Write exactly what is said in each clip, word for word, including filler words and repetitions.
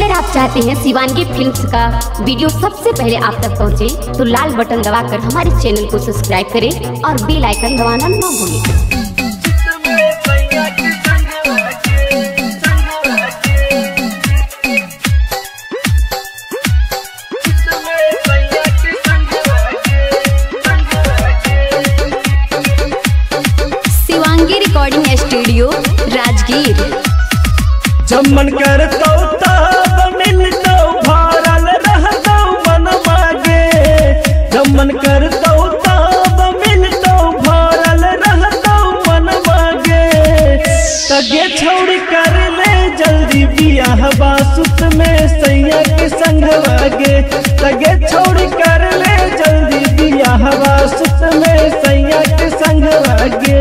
अगर आप चाहते हैं शिवांगी फिल्म्स का वीडियो सबसे पहले आप तक पहुंचे, तो लाल बटन दबाकर हमारे चैनल को सब्सक्राइब करें और बेल आइकन दबाना ना भूलें। Shivangi recording studio Rajgir. जब मन करतो तब मिलतो भरल रहतो मन मागे, जब मन करतो तब मिलतो भरल रहतो मन मागे। तगे छोड़ कर ले जल्दी बियाह बासुत में सैया के संग वागे, तगे छोड़ कर ले जल्दी बियाह बासुत में सैया के संग वागे।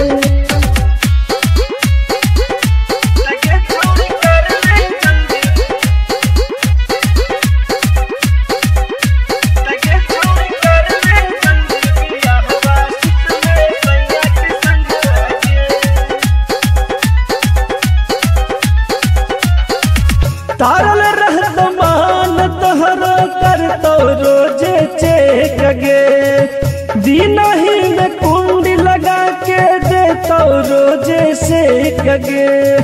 तारल रहत मान तोहरो करतो रोजे चेक गे, दीना ही में कुंडी लगा के देतो रोजे सेक गे।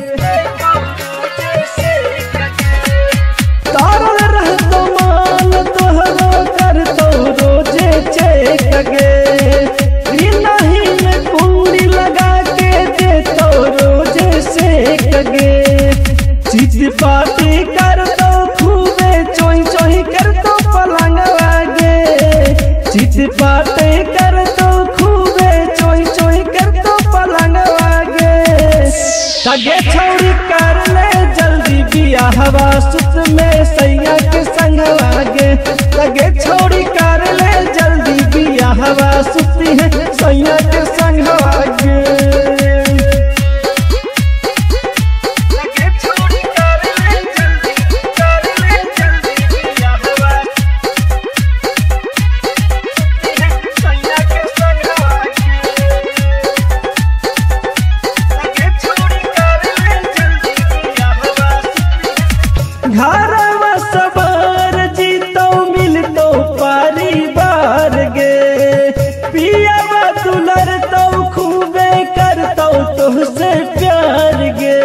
तारल रहत मान तोहरो करतो रोजे चेक गे, दीना ही में कुंडी लगा के देतो रोजे सेक गे। चीज पार्टी कर दो खूबे चोई चोई कर दो पलंग वागे, चीज पार्टी कर दो खूबे चोई चोई कर दो पलंग वागे। तगे छोड़ी कर ले जल्दी बियाह बासुत में सैया के संग वागे, तगे छोड़ी कर ले जल्दी बियाह बासुत है सैया के संग वागे। घरवा सवार जीतो मिलतो परिवार गे, पियावा दुलर तो खूबे करतो तुझसे प्यार गे।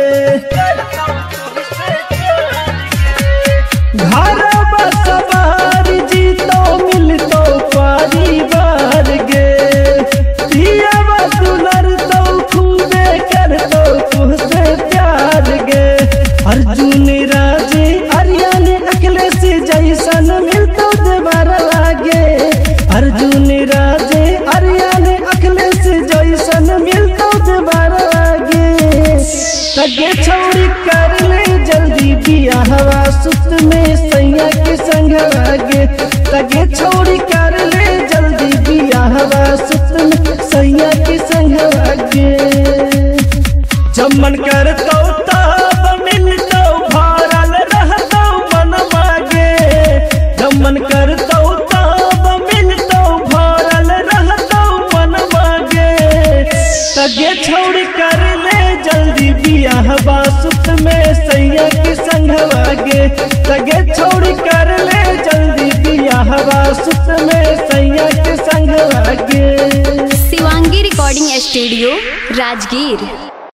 घरवा सवार जीतो मिलतो परिवार गे, पियावा दुलर तो खूबे करतो तुझसे प्यार गे। अर्जुन राजे अरियान अखिलेश जैसन मिलतो देवारा लागे, अर्जुन राजे अरियान अखिलेश जैसन मिलतो देवारा लागे। तगे छोड़ी कर ले जल्दी बियाह बासुत में सैया के संग वागे, तगे छोड़ी कर ले जल्दी बियाह बासुत में सैया के संग वागे। जब मन करतो तब मिलतो भरल रहतो मन मागे, जब मन करतो तब मिलतो भरल रहतो मन मागे। तगे छोड़ कर ले जल्दी बियाह बासुत में सैया के संग वागे, तगे छोड़ कर ले जल्दी बियाह बासुत में सैया के संग वागे। Shivangi recording studio Rajgir.